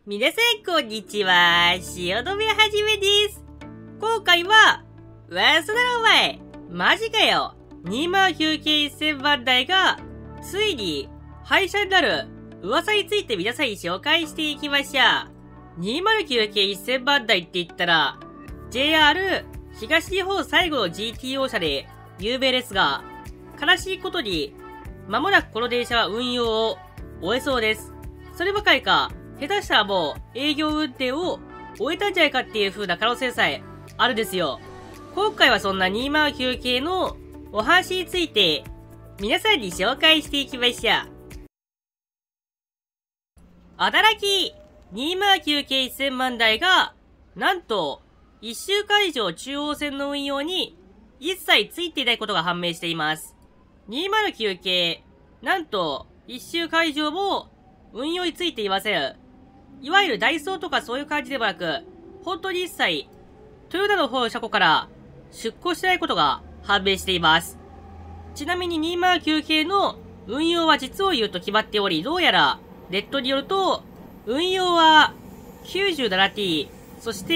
皆さんこんにちは、汐留はじめです。今回は、嘘だろお前、マジかよ。209系1000番台が、ついに、廃車になる噂について皆さんに紹介していきましょう。209系1000番台って言ったら、JR 東日本最後の GTO 車で有名ですが、悲しいことに、間もなくこの電車は運用を終えそうです。そればかりか、下手したらもう営業運転を終えたんじゃないかっていう風な可能性さえあるんですよ。今回はそんな209系のお話について皆さんに紹介していきましょう。驚き !209 系1000万台がなんと1週間以上中央線の運用に一切ついていないことが判明しています。209系なんと1週間以上も運用についていません。いわゆるダイソーとかそういう感じでもなく、本当に一切、トヨタの方の車庫から出庫してないことが判明しています。ちなみに209系の運用は実を言うと決まっており、どうやらネットによると、運用は 97T、そして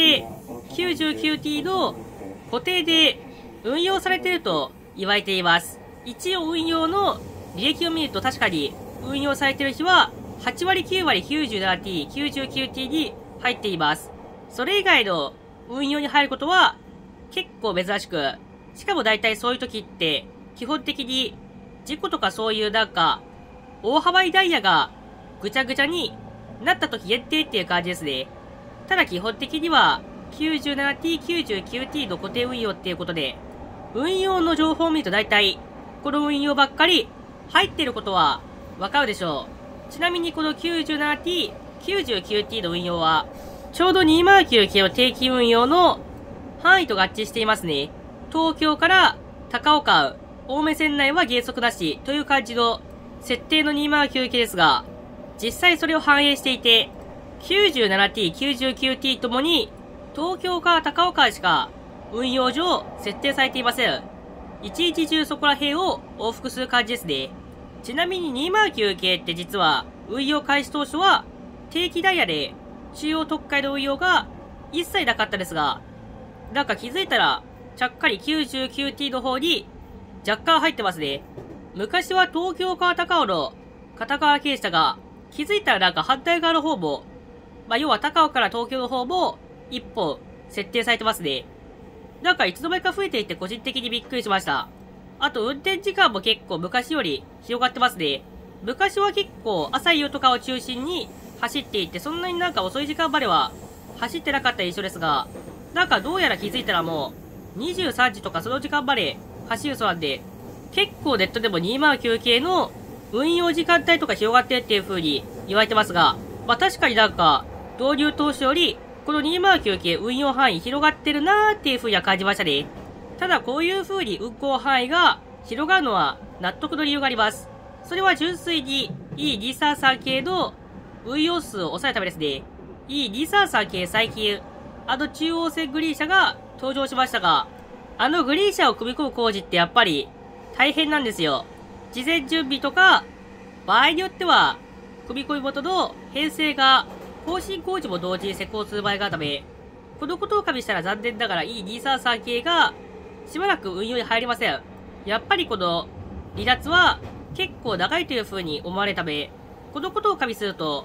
99T の固定で運用されていると言われています。一応運用の履歴を見ると確かに運用されている日は、8割9割 97T、99T に入っています。それ以外の運用に入ることは結構珍しく、しかも大体そういう時って基本的に事故とかそういうなんか大幅にダイヤがぐちゃぐちゃになった時限定っていう感じですね。ただ基本的には 97T、99T の固定運用っていうことで、運用の情報を見ると大体この運用ばっかり入っていることはわかるでしょう。ちなみにこの 97T、99T の運用は、ちょうど209系の定期運用の範囲と合致していますね。東京から高岡、青梅線内は原則なしという感じの設定の209系ですが、実際それを反映していて、97T、99T ともに東京から高岡しか運用上設定されていません。一日中そこら辺を往復する感じですね。ちなみに209系って実は運用開始当初は定期ダイヤで中央特快の運用が一切なかったですが、なんか気づいたらちゃっかり 99T の方に若干入ってますね。昔は東京から高尾の片側傾斜が気づいたらなんか反対側の方も、要は高尾から東京の方も一本設定されてますね。なんかいつの間にか増えていて個人的にびっくりしました。あと運転時間も結構昔より広がってますね。昔は結構朝夕とかを中心に走っていて、そんなになんか遅い時間までは走ってなかった印象ですが、なんかどうやら気づいたらもう23時とかその時間まで走るそうなんで、結構ネットでも209系の運用時間帯とか広がってるっていう風に言われてますが、確かになんか導入当初よりこの209系運用範囲広がってるなーっていう風には感じましたね。ただこういう風に運行範囲が広がるのは納得の理由があります。それは純粋に E233 系の運用数を抑えるためですね。E233 系最近、中央線グリーン車が登場しましたが、グリーン車を組み込む工事ってやっぱり大変なんですよ。事前準備とか、場合によっては、組み込み元の編成が更新工事も同時に施工する場合があるため、このことを加味したら残念ながら E233 系がしばらく運用に入りません。やっぱりこの離脱は結構長いという風に思われるため、このことを加味すると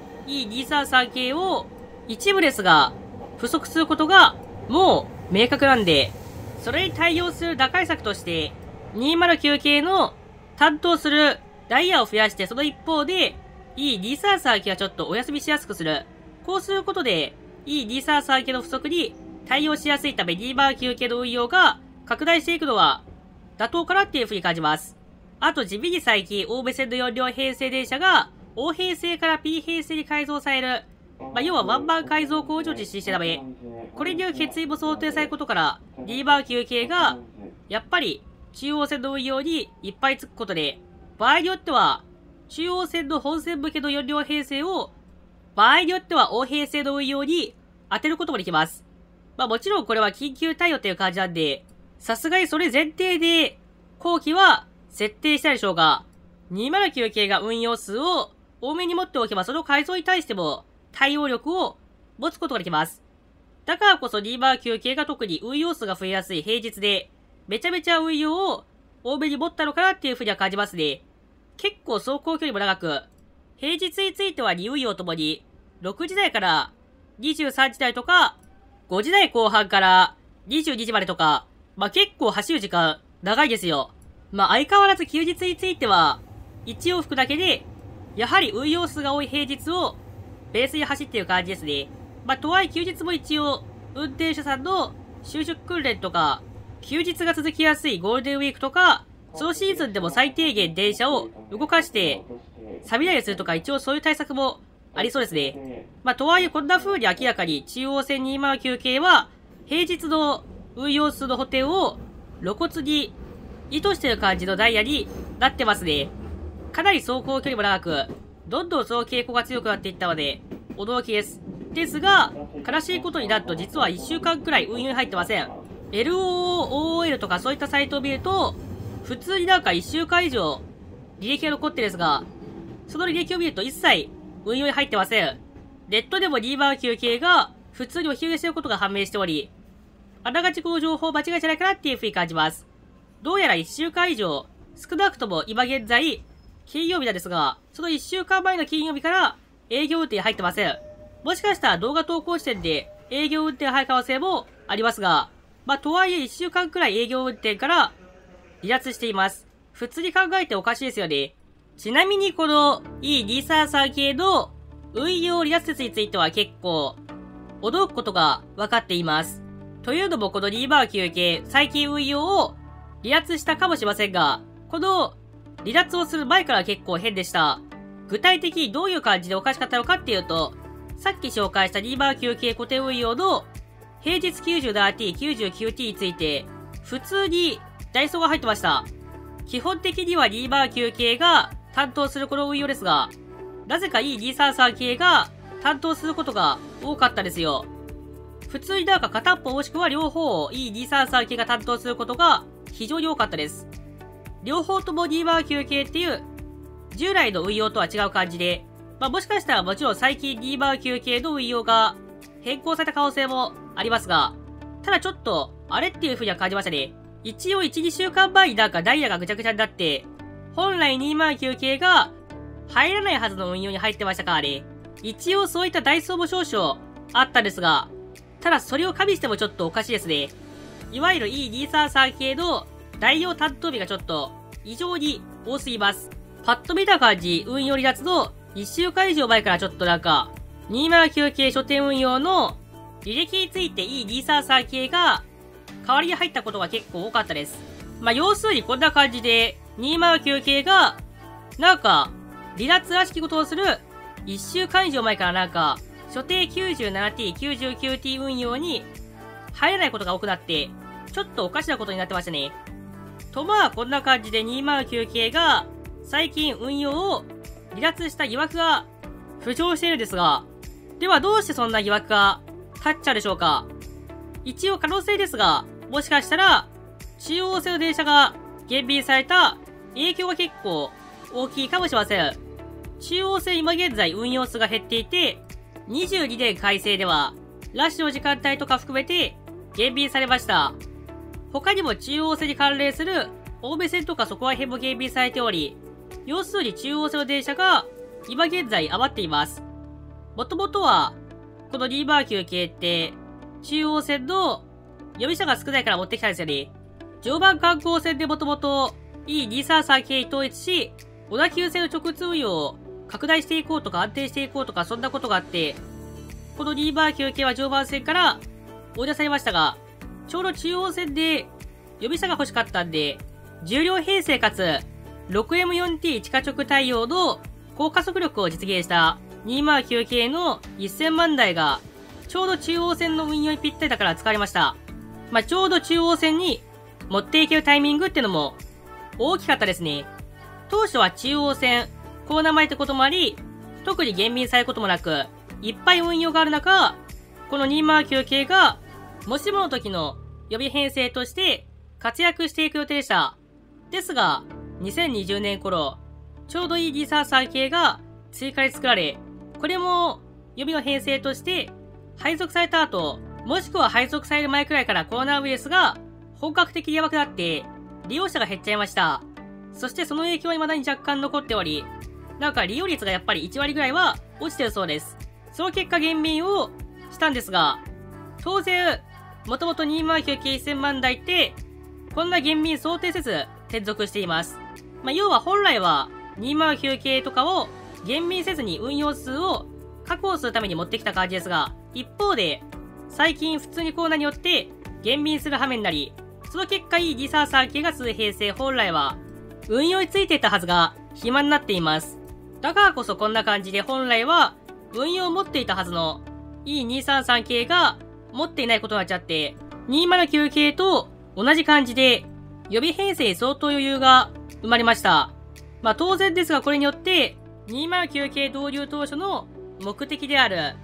E233 系を一部ですが不足することがもう明確なんで、それに対応する打開策として209系の担当するダイヤを増やして、その一方で E233 系はちょっとお休みしやすくする。こうすることで E233 系の不足に対応しやすいため209系の運用が拡大していくのは妥当かなっていう風に感じます。あと地味に最近、青梅線の4両編成電車が O 編成から P 編成に改造される。要はワンバン改造工事を実施してため、これによる欠員も想定されることから、209系が、やっぱり中央線の運用にいっぱいつくことで、場合によっては、中央線の本線向けの4両編成を、場合によっては O 編成の運用に当てることもできます。もちろんこれは緊急対応っていう感じなんで、さすがにそれ前提で、後期は設定したでしょうが、209系が運用数を多めに持っておけばその改造に対しても対応力を持つことができます。だからこそ209系が特に運用数が増えやすい平日で、めちゃめちゃ運用を多めに持ったのかなっていうふうには感じますね。結構走行距離も長く、平日については2運用ともに、6時台から23時台とか、5時台後半から22時までとか、結構走る時間長いですよ。相変わらず休日については、1往復だけで、やはり運用数が多い平日をベースに走っている感じですね。とはいえ休日も一応、運転手さんの就職訓練とか、休日が続きやすいゴールデンウィークとか、そのシーズンでも最低限電車を動かして、錆びないようにするとか一応そういう対策もありそうですね。とはいえこんな風に明らかに中央線209系は、平日の運用数の補填を露骨に意図している感じのダイヤになってますね。かなり走行距離も長く、どんどんその傾向が強くなっていったので、驚きです。ですが、悲しいことになると実は1週間くらい運用に入ってません。LOOOL とかそういったサイトを見ると、普通に1週間以上履歴が残ってるんですが、その履歴を見ると一切運用に入ってません。ネットでも209系が普通にお昼寝していることが判明しており、あながちこの情報間違いじゃないかなっていう風に感じます。どうやら1週間以上、少なくとも今現在、金曜日なんですが、その1週間前の金曜日から営業運転入ってません。もしかしたら動画投稿時点で営業運転入る可能性もありますが、とはいえ1週間くらい営業運転から離脱しています。普通に考えておかしいですよね。ちなみにこの E233 系の運用離脱説については結構驚くことが分かっています。というのもこの209系最近運用を離脱したかもしれませんが、この離脱をする前から結構変でした。具体的にどういう感じでおかしかったのかっていうと、さっき紹介した209系固定運用の平日 97T、99T について、普通にダイソーが入ってました。基本的には209系が担当するこの運用ですが、なぜか E233 系が担当することが多かったですよ。普通に片っぽもしくは両方を E233 系が担当することが非常に多かったです。両方とも209系っていう従来の運用とは違う感じで、もしかしたらもちろん最近209系の運用が変更された可能性もありますが、ただちょっと、あれっていう風には感じましたね。一応1、2週間前にダイヤがぐちゃぐちゃになって、本来209系が入らないはずの運用に入ってましたからね。一応そういったダイソーも少々あったんですが、ただそれを加味してもちょっとおかしいですね。いわゆる E233 系の代用担当日がちょっと異常に多すぎます。パッと見た感じ、運用離脱の1週間以上前からちょっと209系書店運用の履歴について E233 系が代わりに入ったことが結構多かったです。要するにこんな感じで209系が離脱らしきことをする1週間以上前から所定 97T、99T 運用に入れないことが多くなって、ちょっとおかしなことになってましたね。とこんな感じで209系が最近運用を離脱した疑惑が浮上しているんですが、ではどうしてそんな疑惑が立っちゃうでしょうか。一応可能性ですが、もしかしたら中央線の電車が減便された影響が結構大きいかもしれません。中央線今現在運用数が減っていて、22年改正ではラッシュの時間帯とか含めて減便されました。他にも中央線に関連する青梅線とかそこら辺も減便されており、要するに中央線の電車が今現在余っています。もともとは、この209系って、中央線の予備車が少ないから持ってきたんですよね。常磐観光線でもともと E233 系に統一し、小田急線の直通運用を拡大していこうとか安定していこうとかそんなことがあって、この209系は常磐線から追い出されましたが、ちょうど中央線で予備車が欲しかったんで、重量編成かつ 6M4T 地下直対応の高加速力を実現した209系の1000万台がちょうど中央線の運用にぴったりだから使われました。ちょうど中央線に持っていけるタイミングってのも大きかったですね。当初は中央線、コーナー前ってこともあり、特に減便されることもなく、いっぱい運用がある中、この209系がもしもの時の予備編成として活躍していく予定でした。ですが、2020年頃、ちょうどいい233系が追加で作られ、これも予備の編成として、配属された後、もしくは配属される前くらいからコロナウイルスが本格的にやばくなって、利用者が減っちゃいました。そしてその影響は未だに若干残っており、なんか利用率がやっぱり1割ぐらいは落ちてるそうです。その結果減便をしたんですが、当然、もともと209系1000万台って、こんな減便想定せず接続しています。要は本来は209系とかを減便せずに運用数を確保するために持ってきた感じですが、一方で、最近普通にコロナによって減便する羽目になり、その結果E233系が数平成本来は運用についていたはずが暇になっています。だからこそこんな感じで本来は運用を持っていたはずの E233 系が持っていないことになっちゃって、209系と同じ感じで予備編成相当余裕が生まれました。当然ですがこれによって209系導入当初の目的である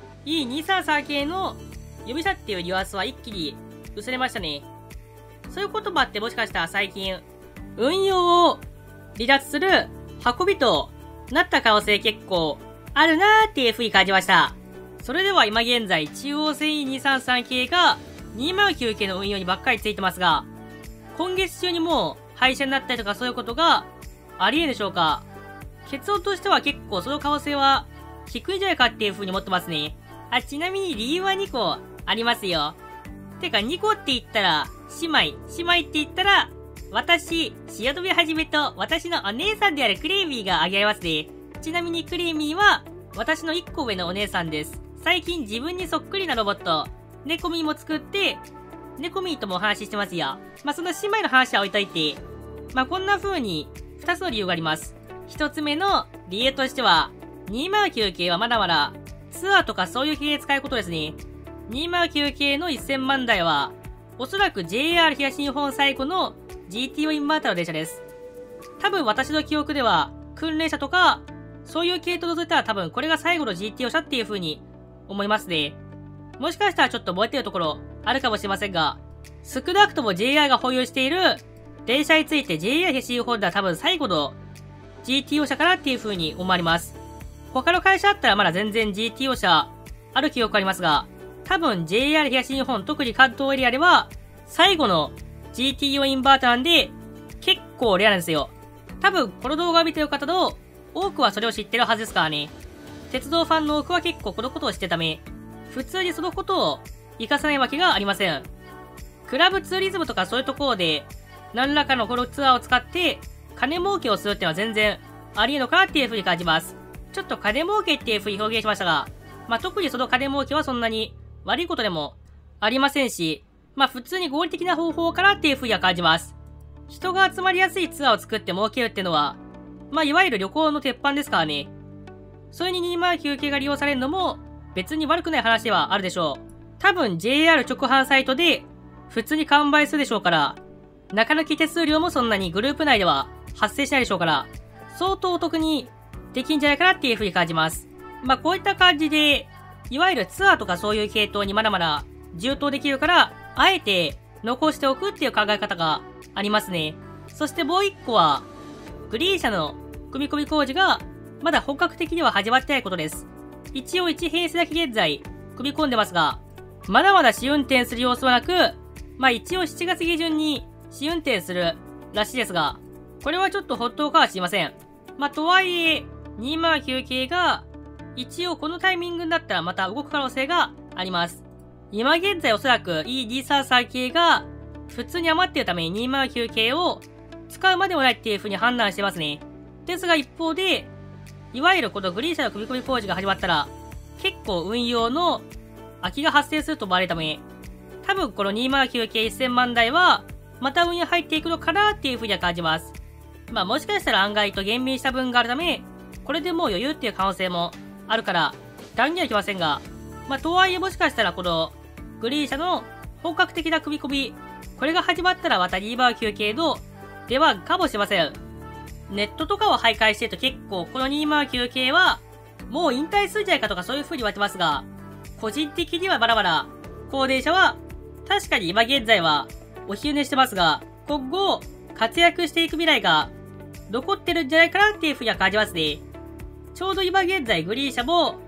E233 系の予備車っていうニュアンスは一気に薄れましたね。そういう言葉ってもしかしたら最近運用を離脱する運びとなった可能性結構あるなーっていう風に感じました。それでは今現在中央線 E233 系が209系の運用にばっかりついてますが、今月中にもう廃車になったりとかそういうことがあり得るでしょうか。結論としては結構その可能性は低いんじゃないかっていう風に思ってますね。ちなみに理由は2個ありますよ。てか2個って言ったら姉妹って言ったら私、汐留はじめと私のお姉さんであるクレイミーが挙げられますね。ちなみにクレイミーは私の1個上のお姉さんです。最近自分にそっくりなロボット、ネコミーも作って、ネコミーともお話ししてますよ。その姉妹の話は置いといて、こんな風に2つの理由があります。1つ目の理由としては、209系はまだまだツアーとかそういう系で使えることですね。209系の1000万台は、おそらく JR 東日本最後の GTO インバーターの電車です。多分私の記憶では、訓練車とか、そういう系統を除いたら多分これが最後の GTO 車っていう風に思いますね。もしかしたらちょっと覚えてるところあるかもしれませんが、少なくとも JR が保有している電車について JR 東日本では多分最後の GTO 車かなっていう風に思われます。他の会社だったらまだ全然 GTO 車ある記憶ありますが、多分 JR 東日本特に関東エリアでは最後の GTO インバーターなんで結構レアなんですよ。多分この動画を見てる方の多くはそれを知ってるはずですからね。鉄道ファンの多くは結構このことを知ってるため、普通にそのことを活かさないわけがありません。クラブツーリズムとかそういうところで何らかのこのツアーを使って金儲けをするっていうのは全然ありえるのかなっていう風に感じます。ちょっと金儲けっていう風に表現しましたが、特にその金儲けはそんなに悪いことでもありませんし、普通に合理的な方法かなっていう風には感じます。人が集まりやすいツアーを作って儲けるっていうのは、いわゆる旅行の鉄板ですからね。それに209系が利用されるのも別に悪くない話ではあるでしょう。多分 JR 直販サイトで普通に完売するでしょうから、中抜き手数料もそんなにグループ内では発生しないでしょうから、相当お得にできんじゃないかなっていう風に感じます。こういった感じで、いわゆるツアーとかそういう系統にまだまだ充当できるから、あえて残しておくっていう考え方がありますね。そしてもう一個は、グリー車の組み込み工事がまだ本格的には始まってないことです。一応1平成だけ現在組み込んでますが、まだまだ試運転する様子はなく、一応7月下旬に試運転するらしいですが、これはちょっとほっとかはしません。とはいえ、209系が一応このタイミングになったらまた動く可能性があります。今現在おそらく E233 系が普通に余っているために209系を使うまでもないっていう風に判断してますね。ですが一方で、いわゆるこのグリーン車の組み込み工事が始まったら、結構運用の空きが発生すると思われるため、多分この209系1000万台は、また運用入っていくのかなっていう風には感じます。もしかしたら案外と減便した分があるため、これでもう余裕っていう可能性もあるから、断言はきませんが、とはいえもしかしたらこの、グリーン車の本格的な組み込み、これが始まったらまた209系の出番かもしれません。ネットとかを徘徊してると結構この209系は、もう引退するんじゃないかとかそういう風に言われてますが、個人的にはまだまだ、高齢者は、確かに今現在はお昼寝してますが、今後、活躍していく未来が残ってるんじゃないかなっていう風には感じますね。ちょうど今現在グリーン車も、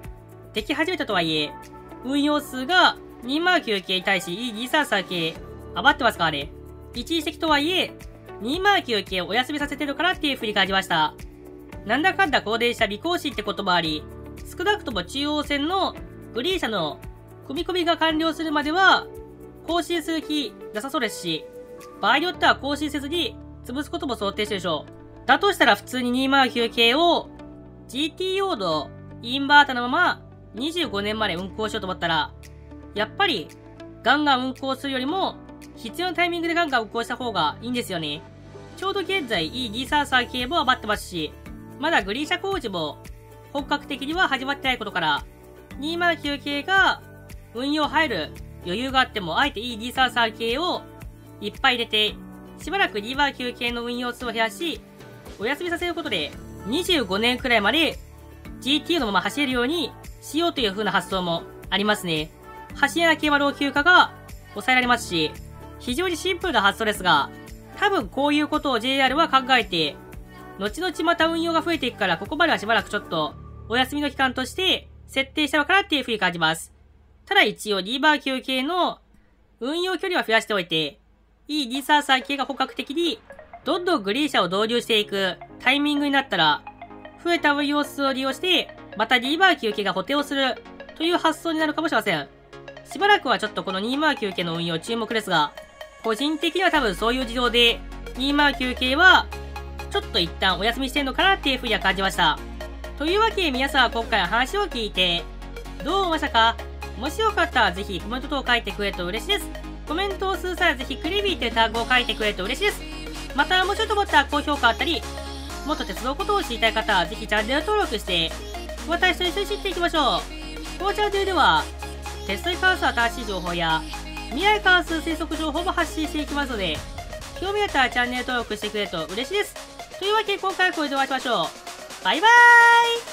でき始めたとはいえ、運用数が209系に対し E233 系余ってますからね。一時的とはいえ、209系をお休みさせてるからっていう風に感じました。なんだかんだこの電車微更新ってこともあり、少なくとも中央線のグリー車の組み込みが完了するまでは、更新する気なさそうですし、場合によっては更新せずに潰すことも想定してるでしょう。だとしたら普通に209系を GTO のインバータのまま25年まで運行しようと思ったら、やっぱりガンガン運行するよりも必要なタイミングでガンガン運行した方がいいんですよね。ちょうど現在 E233 系も余ってますし、まだグリー車工事も本格的には始まってないことから、209系が運用入る余裕があっても、あえて E233 系をいっぱい入れて、しばらく209系の運用数を減らし、お休みさせることで、25年くらいまで GTO のまま走れるようにしようという風な発想もありますね。走れなければ老朽化が抑えられますし、非常にシンプルな発想ですが、多分こういうことを JR は考えて、後々また運用が増えていくから、ここまではしばらくちょっとお休みの期間として設定したのかなっていう風に感じます。ただ一応209系の運用距離は増やしておいて、E233 系が本格的にどんどんグリー車を導入していくタイミングになったら、増えた運用数を利用して、また209系が補填をするという発想になるかもしれません。しばらくはちょっとこの209系の運用注目ですが、個人的には多分そういう事情で209系はちょっと一旦お休みしてるのかなっていう風には感じました。というわけで皆さんは今回の話を聞いてどう思いましたか？もしよかったらぜひコメント等を書いてくれると嬉しいです。コメントをする際はぜひクリビーというタグを書いてくれると嬉しいです。またもしよと思ったら高評価あったり、もっと鉄道のことを知りたい方はぜひチャンネル登録して、私と一緒に知っていきましょう。このチャンネルでは、鉄道に関する新しい情報や、未来に関する推測情報も発信していきますので、興味あったらチャンネル登録してくれると嬉しいです。というわけで今回はこれでお会いしましょう。バイバーイ。